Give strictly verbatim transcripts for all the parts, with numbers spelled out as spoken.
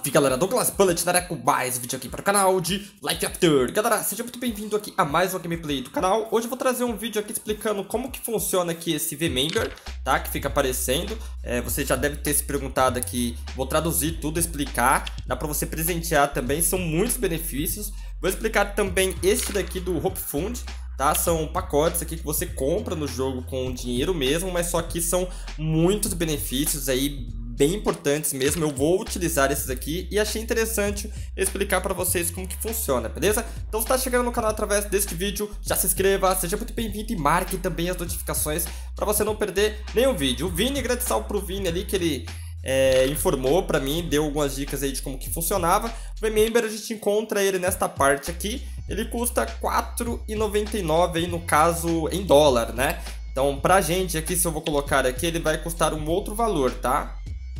Salve galera, Douglas Bullet na área com mais um vídeo aqui para o canal de Life After. Galera, seja muito bem-vindo aqui a mais uma gameplay do canal. Hoje eu vou trazer um vídeo aqui explicando como que funciona aqui esse V-Member, tá? Que fica aparecendo. é, Você já deve ter se perguntado aqui, vou traduzir tudo, explicar. Dá para você presentear também, são muitos benefícios. Vou explicar também este daqui do Hope Fund, tá? São pacotes aqui que você compra no jogo com dinheiro mesmo, mas só que são muitos benefícios aí, bem importantes mesmo. Eu vou utilizar esses aqui e achei interessante explicar para vocês como que funciona, beleza? Então se está chegando no canal através deste vídeo, já se inscreva, seja muito bem-vindo e marque também as notificações para você não perder nenhum vídeo. O Vini, grande salve pro Vini ali, que ele é, informou para mim, deu algumas dicas aí de como que funcionava. O V-Member, a gente encontra ele nesta parte aqui, ele custa quatro reais e noventa e nove centavos aí, no caso em dólar, né? Então pra gente aqui, se eu vou colocar aqui, ele vai custar um outro valor, tá?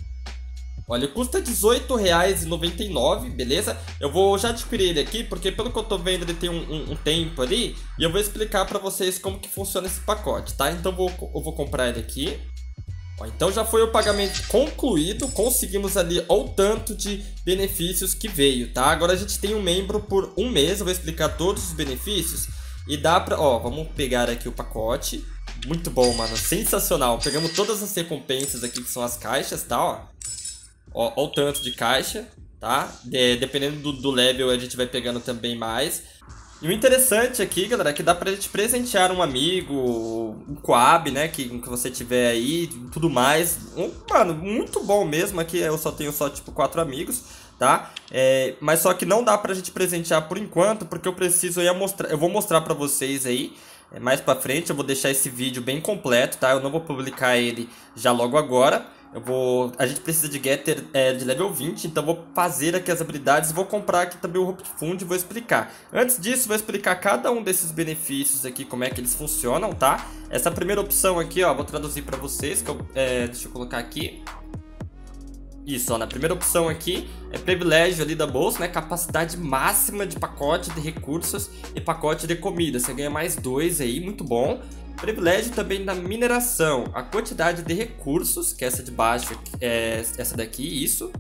Olha, custa dezoito reais e noventa e nove centavos, beleza? Eu vou já adquirir ele aqui, porque pelo que eu tô vendo ele tem um, um, um tempo ali. E eu vou explicar pra vocês como que funciona esse pacote, tá? Então eu vou, eu vou comprar ele aqui. Ó, então já foi o pagamento concluído, conseguimos ali ó, o tanto de benefícios que veio, tá? Agora a gente tem um membro por um mês, eu vou explicar todos os benefícios. E dá pra... Ó, vamos pegar aqui o pacote. Muito bom, mano, sensacional. Pegamos todas as recompensas aqui, que são as caixas, tá? Ó. Ó, ó o tanto de caixa, tá? De, dependendo do, do level a gente vai pegando também mais. E o interessante aqui, galera, é que dá pra gente presentear um amigo, um coab, né? Que, que você tiver aí, tudo mais. Um, mano, muito bom mesmo. Aqui eu só tenho só, tipo, quatro amigos, tá? É, mas só que não dá pra gente presentear por enquanto, porque eu preciso aí mostrar... Eu vou mostrar pra vocês aí. É, mais pra frente eu vou deixar esse vídeo bem completo, tá? Eu não vou publicar ele já logo agora. Eu vou... A gente precisa de Getter é, de level vinte, então eu vou fazer aqui as habilidades. Vou comprar aqui também o Hope Fund e vou explicar. Antes disso, vou explicar cada um desses benefícios aqui, como é que eles funcionam, tá? Essa primeira opção aqui, ó, vou traduzir pra vocês, que eu, é, deixa eu colocar aqui. Isso, ó, na primeira opção aqui é privilégio ali da bolsa, né? Capacidade máxima de pacote de recursos e pacote de comida. Você ganha mais dois aí, muito bom. Privilégio também da mineração, a quantidade de recursos, que é essa de baixo, é essa daqui, isso.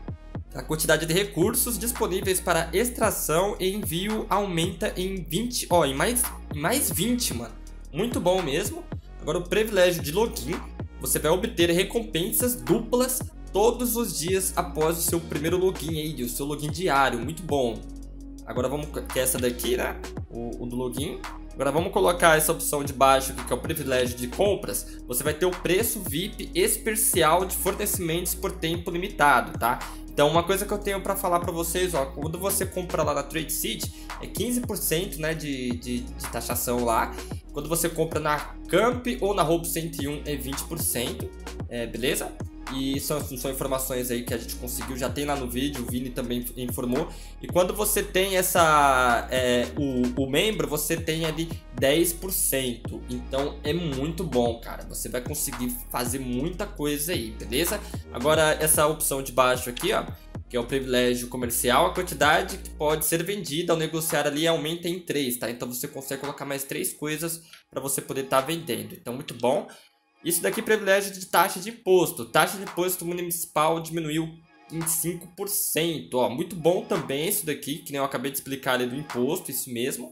A quantidade de recursos disponíveis para extração e envio aumenta em vinte, ó, em mais, em mais vinte, mano. Muito bom mesmo. Agora o privilégio de login, você vai obter recompensas duplas todos os dias após o seu primeiro login aí, o seu login diário, muito bom. Agora vamos, que é essa daqui, né, o, o do login. Agora vamos colocar essa opção de baixo aqui, que é o privilégio de compras. Você vai ter o preço V I P especial de fornecimentos por tempo limitado, tá? Então uma coisa que eu tenho para falar para vocês, ó, quando você compra lá na Trade Seed, é quinze por cento, né, de, de, de taxação lá. Quando você compra na Camp ou na Hope cento e um é vinte por cento, é, beleza? E são, são informações aí que a gente conseguiu, já tem lá no vídeo, o Vini também informou. E quando você tem essa, é, o, o membro, você tem ali dez por cento. Então é muito bom, cara. Você vai conseguir fazer muita coisa aí, beleza? Agora essa opção de baixo aqui, ó, que é o privilégio comercial, a quantidade que pode ser vendida ao negociar ali aumenta em três, tá? Então você consegue colocar mais três coisas para você poder estar vendendo. Então muito bom. Isso daqui é privilégio de taxa de imposto. Taxa de imposto municipal diminuiu em cinco por cento. Ó, muito bom também isso daqui, que nem eu acabei de explicar ali do imposto, isso mesmo.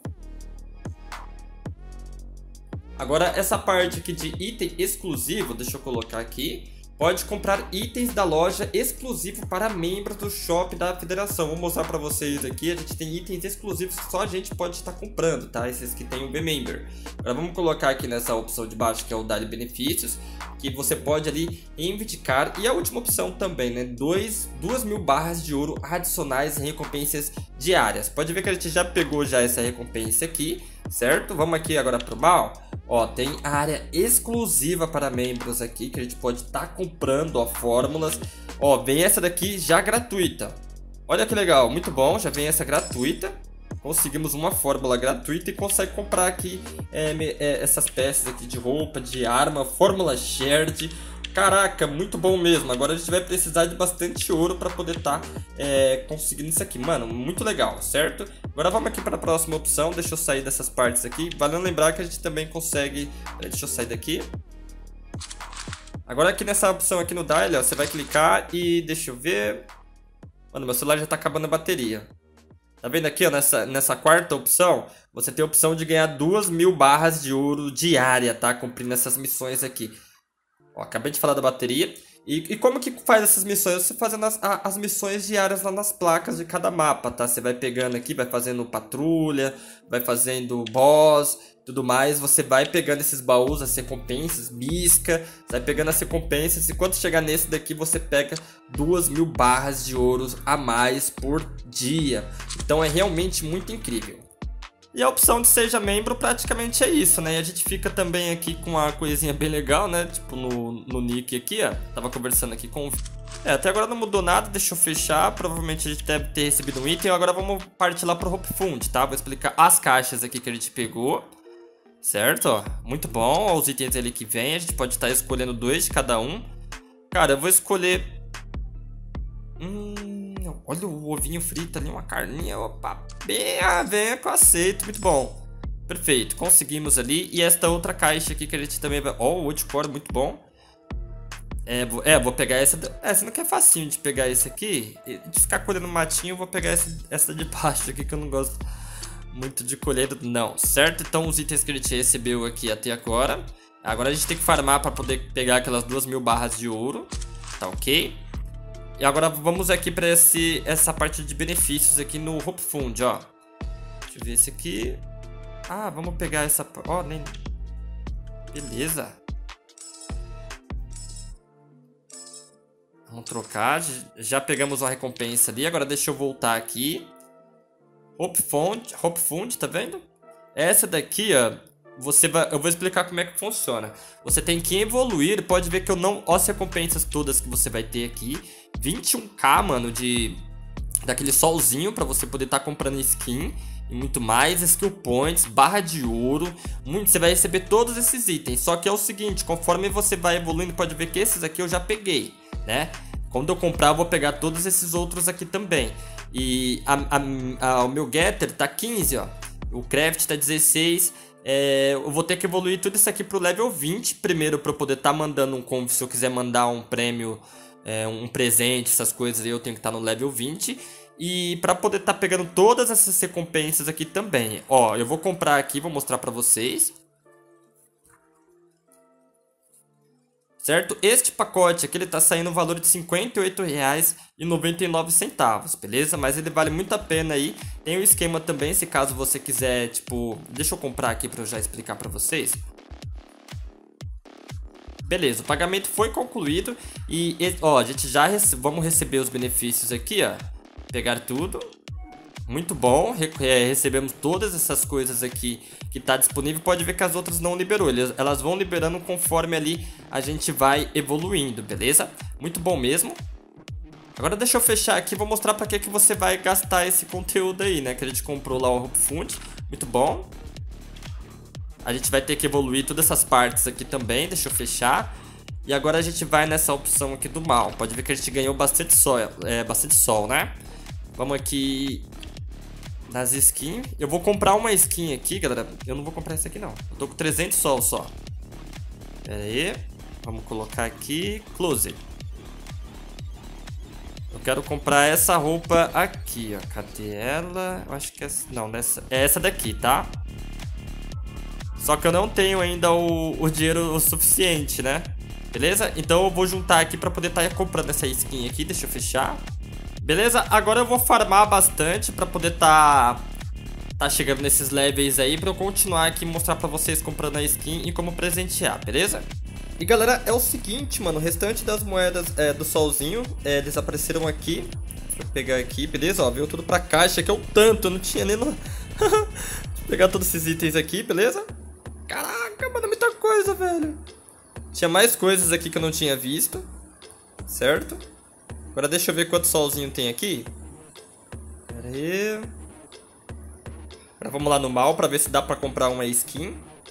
Agora essa parte aqui de item exclusivo, deixa eu colocar aqui. Pode comprar itens da loja exclusivo para membros do shop da federação. Vou mostrar para vocês aqui, a gente tem itens exclusivos que só a gente pode estar comprando, tá? Esses que tem o V-Member. Agora vamos colocar aqui nessa opção de baixo, que é o Dar Benefícios, que você pode ali reivindicar. E a última opção também, né? duas mil barras de ouro adicionais em recompensas diárias. Pode ver que a gente já pegou já essa recompensa aqui, certo? Vamos aqui agora pro mal. Ó, tem a área exclusiva para membros aqui, que a gente pode estar tá comprando, ó, fórmulas. Ó, vem essa daqui já gratuita. Olha que legal, muito bom, já vem essa gratuita. Conseguimos uma fórmula gratuita e consegue comprar aqui é, é, essas peças aqui de roupa, de arma, fórmula shared. Caraca, muito bom mesmo. Agora a gente vai precisar de bastante ouro para poder estar tá, é, conseguindo isso aqui. Mano, muito legal, certo? Agora vamos aqui para a próxima opção. Deixa eu sair dessas partes aqui. Valendo lembrar que a gente também consegue... Deixa eu sair daqui. Agora aqui nessa opção aqui no Dial, ó, você vai clicar e deixa eu ver... Mano, meu celular já tá acabando a bateria. Tá vendo aqui, ó, nessa, nessa quarta opção, você tem a opção de ganhar duas mil barras de ouro diária, tá? Cumprindo essas missões aqui. Ó, acabei de falar da bateria. E, e como que faz essas missões? Você fazendo as, a, as missões diárias lá nas placas de cada mapa, tá? Você vai pegando aqui, vai fazendo patrulha, vai fazendo boss, tudo mais. Você vai pegando esses baús, as recompensas, bisca, você vai pegando as recompensas. E quando chegar nesse daqui, você pega duas mil barras de ouro a mais por dia. Então é realmente muito incrível. E a opção de seja membro praticamente é isso, né? E a gente fica também aqui com uma coisinha bem legal, né? Tipo no, no nick aqui, ó. Tava conversando aqui com o... É, até agora não mudou nada, deixa eu fechar. Provavelmente a gente deve ter recebido um item. Agora vamos partir lá pro Hope Fund, tá? Vou explicar as caixas aqui que a gente pegou. Certo, ó. Muito bom, ó, os itens ali que vem. A gente pode estar escolhendo dois de cada um. Cara, eu vou escolher... Hum... Olha o ovinho frito ali, uma carninha. Opa, bem, ah, vem que eu aceito. Muito bom. Perfeito, conseguimos ali. E esta outra caixa aqui que a gente também vai... Ó, oh, o woodcore, muito bom. É, vou, é, vou pegar essa... Essa não que é facinho de pegar esse aqui. De ficar colhendo matinho, eu vou pegar essa, essa de baixo aqui, que eu não gosto muito de colher. Não, certo? Então os itens que a gente recebeu aqui até agora. Agora a gente tem que farmar para poder pegar aquelas duas mil barras de ouro. Tá ok? E agora vamos aqui para esse essa parte de benefícios aqui no Hope Fund, ó. Deixa eu ver esse aqui. Ah, vamos pegar essa... Ó, nem... Beleza. Vamos trocar. Já pegamos uma recompensa ali. Agora deixa eu voltar aqui. Hope Fund, Hope Fund, tá vendo? Essa daqui, ó... Você vai, eu vou explicar como é que funciona. Você tem que evoluir. Pode ver que eu não... Ó as recompensas todas que você vai ter aqui. vinte e um k, mano, de... Daquele solzinho pra você poder estar tá comprando skin. E muito mais. Skill points, barra de ouro. Muito, você vai receber todos esses itens. Só que é o seguinte, conforme você vai evoluindo, pode ver que esses aqui eu já peguei, né? Quando eu comprar, eu vou pegar todos esses outros aqui também. E a, a, a, o meu Getter tá quinze, ó. O Craft tá dezesseis. É, eu vou ter que evoluir tudo isso aqui pro level vinte primeiro para eu poder estar tá mandando um conv. Se eu quiser mandar um prêmio, é, um presente, essas coisas aí, eu tenho que estar tá no level vinte. E para poder estar tá pegando todas essas recompensas aqui também. Ó, eu vou comprar aqui, vou mostrar para vocês. Certo? Este pacote aqui, ele tá saindo no valor de cinquenta e oito reais e noventa e nove centavos, beleza? Mas ele vale muito a pena aí. Tem o esquema também, se caso você quiser, tipo... Deixa eu comprar aqui pra eu já explicar pra vocês. Beleza, o pagamento foi concluído. E, ó, a gente já rece... vamos receber os benefícios aqui, ó. Pegar tudo. Muito bom, Re é, recebemos todas essas coisas aqui que tá disponível. Pode ver que as outras não liberou, elas vão liberando conforme ali a gente vai evoluindo, beleza? Muito bom mesmo. Agora deixa eu fechar aqui, vou mostrar pra que que você vai gastar esse conteúdo aí, né? Que a gente comprou lá o Hope Fund, muito bom. A gente vai ter que evoluir todas essas partes aqui também, deixa eu fechar. E agora a gente vai nessa opção aqui do mal. Pode ver que a gente ganhou bastante sol, é, bastante sol, né? Vamos aqui... nas skins. Eu vou comprar uma skin aqui, galera. Eu não vou comprar essa aqui, não. Eu tô com trezentos sol só. Pera aí. Vamos colocar aqui. Close. Eu quero comprar essa roupa aqui, ó. Cadê ela? Eu acho que é... Não, nessa... é essa daqui, tá? Só que eu não tenho ainda o, o dinheiro o suficiente, né? Beleza? Então eu vou juntar aqui pra poder estar comprando essa skin aqui. Deixa eu fechar. Beleza? Agora eu vou farmar bastante pra poder tá, tá chegando nesses levels aí, pra eu continuar aqui e mostrar pra vocês comprando a skin e como presentear, beleza? E galera, é o seguinte, mano, o restante das moedas é, do solzinho, é, eles apareceram aqui. Deixa eu pegar aqui, beleza? Ó, veio tudo pra caixa, que é o tanto, eu não tinha nem no... Deixa eu pegar todos esses itens aqui, beleza? Caraca, mano, muita coisa, velho. Tinha mais coisas aqui que eu não tinha visto, certo? Agora deixa eu ver quanto solzinho tem aqui. Pera aí. Agora vamos lá no mal pra ver se dá pra comprar uma skin.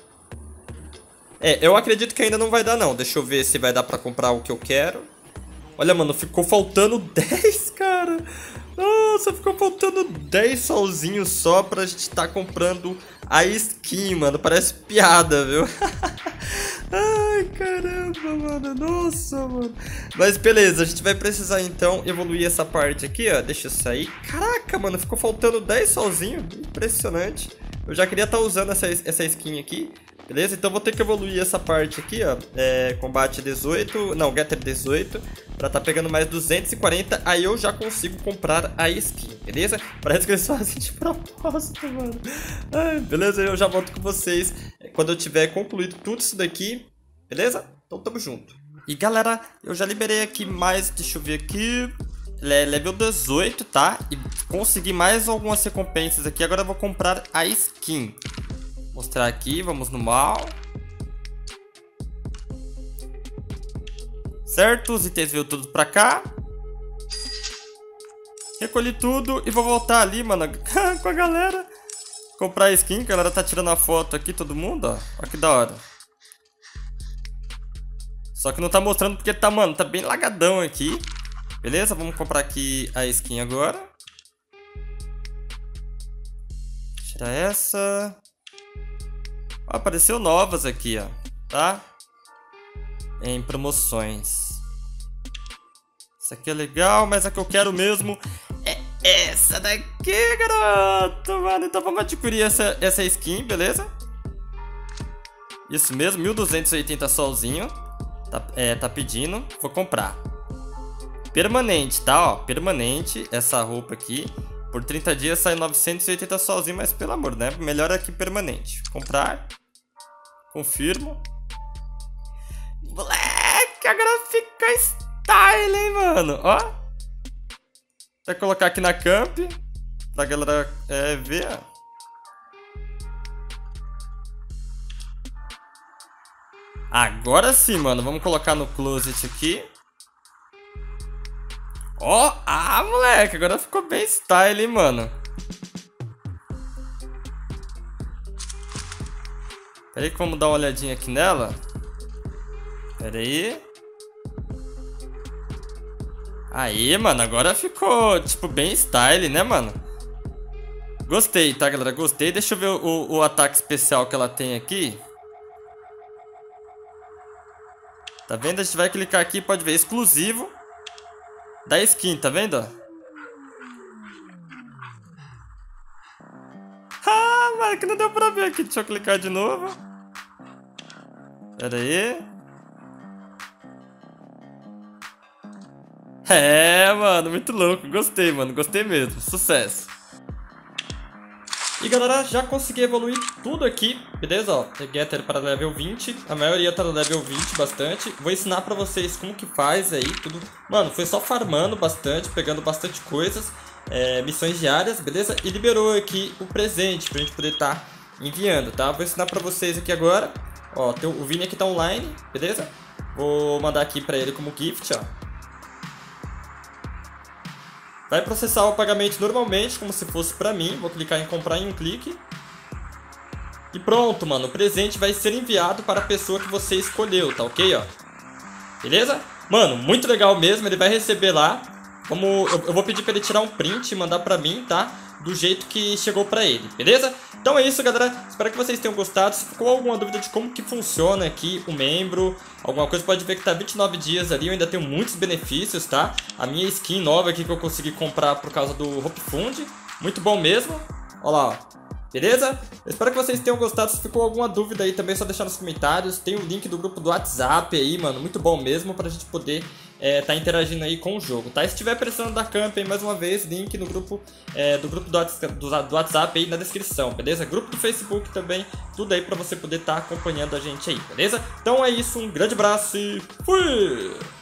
É, eu acredito que ainda não vai dar não. Deixa eu ver se vai dar pra comprar o que eu quero. Olha, mano, ficou faltando dez, cara. Nossa, ficou faltando dez solzinhos só pra gente tá comprando a skin, mano. Parece piada, viu? Ai, caramba. mano. Nossa, mano. Mas beleza, a gente vai precisar então evoluir essa parte aqui, ó. Deixa eu sair. Caraca, mano, ficou faltando dez sozinho. Impressionante. Eu já queria estar usando essa, essa skin aqui. Beleza? Então vou ter que evoluir essa parte aqui, ó. É, combate dezoito. Não, Getter dezoito. Pra tá pegando mais duzentos e quarenta. Aí eu já consigo comprar a skin. Beleza? Parece que eles fazem de propósito, mano. Ai, beleza? Eu já volto com vocês quando eu tiver concluído tudo isso daqui. Beleza? Então tamo junto. E galera, eu já liberei aqui mais. Deixa eu ver aqui. Level dezoito, tá? E consegui mais algumas recompensas aqui. Agora eu vou comprar a skin. Mostrar aqui, vamos no mal. Certo, os itens veio tudo pra cá. Recolhi tudo e vou voltar ali, mano, com a galera. Comprar a skin, a galera tá tirando a foto aqui, todo mundo, ó. Olha que da hora. Só que não tá mostrando porque tá, mano, tá bem lagadão aqui. Beleza, vamos comprar aqui a skin agora. Tirar essa. Ó, apareceu novas aqui, ó, tá? Em promoções. Essa aqui é legal, mas a que eu quero mesmo é essa daqui, garoto, mano. Então vamos adquirir essa, essa skin, beleza? Isso mesmo, mil duzentos e oitenta solzinho. Tá, é, tá pedindo, vou comprar. Permanente, tá, ó, permanente, essa roupa aqui. Por trinta dias sai novecentos e oitenta sozinho, mas pelo amor, né? Melhor aqui permanente. Comprar. Confirmo. Moleque, agora fica style, hein, mano? Ó. Vai colocar aqui na camp. Pra galera é, ver. Agora sim, mano. Vamos colocar no closet aqui. Ó, oh, ah, moleque, agora ficou bem style, hein, mano. Pera aí que vamos dar uma olhadinha aqui nela. Pera aí. Aí, mano, agora ficou, tipo, bem style, né, mano? Gostei, tá, galera? Gostei. Deixa eu ver o, o ataque especial que ela tem aqui. Tá vendo? A gente vai clicar aqui, pode ver, exclusivo da skin, tá vendo? Ah, mano, que não deu pra ver aqui. Deixa eu clicar de novo. Pera aí. É, mano, muito louco. Gostei, mano, gostei mesmo. Sucesso. E galera, já consegui evoluir tudo aqui, beleza? Ó, Getter para level vinte, a maioria tá no level vinte bastante. Vou ensinar pra vocês como que faz aí, tudo. Mano, foi só farmando bastante, pegando bastante coisas, é, missões diárias, beleza? E liberou aqui o presente pra gente poder estar tá enviando, tá? Vou ensinar pra vocês aqui agora. Ó, tem o Vini aqui tá online, beleza? Vou mandar aqui pra ele como gift, ó. Vai processar o pagamento normalmente, como se fosse pra mim. Vou clicar em comprar em um clique. E pronto, mano. O presente vai ser enviado para a pessoa que você escolheu, tá ok, ó? Beleza? Mano, muito legal mesmo. Ele vai receber lá. Como eu, eu vou pedir pra ele tirar um print e mandar pra mim, tá? Do jeito que chegou pra ele, beleza? Então é isso, galera. Espero que vocês tenham gostado. Se ficou alguma dúvida de como que funciona aqui o membro, alguma coisa, pode ver que tá vinte e nove dias ali. Eu ainda tenho muitos benefícios, tá? A minha skin nova aqui que eu consegui comprar por causa do Hope Fund. Muito bom mesmo. Olha lá, ó. Beleza? Eu espero que vocês tenham gostado. Se ficou alguma dúvida aí também, é só deixar nos comentários. Tem o link do grupo do WhatsApp aí, mano. Muito bom mesmo pra gente poder é, tá interagindo aí com o jogo, tá? E se estiver precisando da camp aí, mais uma vez, link no grupo é, do grupo do WhatsApp, do WhatsApp aí na descrição, beleza? Grupo do Facebook também, tudo aí pra você poder estar tá acompanhando a gente aí, beleza? Então é isso, um grande abraço e fui!